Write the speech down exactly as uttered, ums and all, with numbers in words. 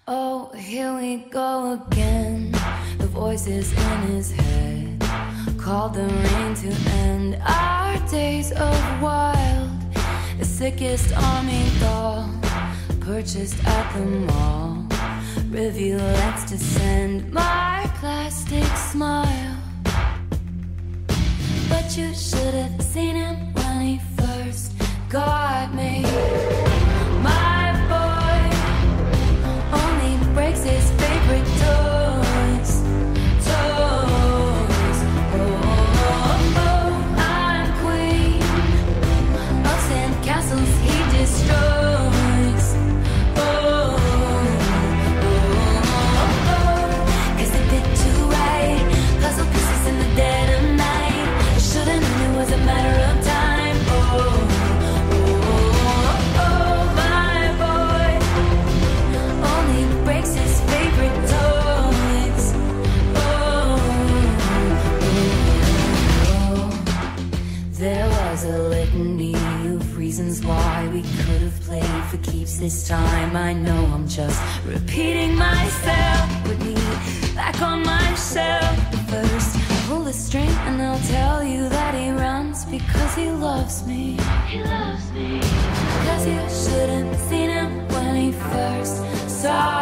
Oh, here we go again. The voices in his head called the rain to end our days of wild. The sickest army doll purchased at the mall. Reveal, let's descend my plastic smile. But you should have seen him when he first got me. My boy only breaks his favorite toys. Toys. Oh, oh, I'm queen of sand castles he destroys. Oh, oh, oh, cause they fit too right. Puzzle pieces in the dead of night. I should've known it was a matter of time. Oh, oh, oh, my boy only breaks his favorite toys. Oh, oh, oh. There was a litany of reasons why we could have played for keeps this time. I know I'm just repeating myself. Put me back on my shelf. But first, pull the string and I'll tell you that he runs because he loves me. He loves me. Cause you should have seen him when he first saw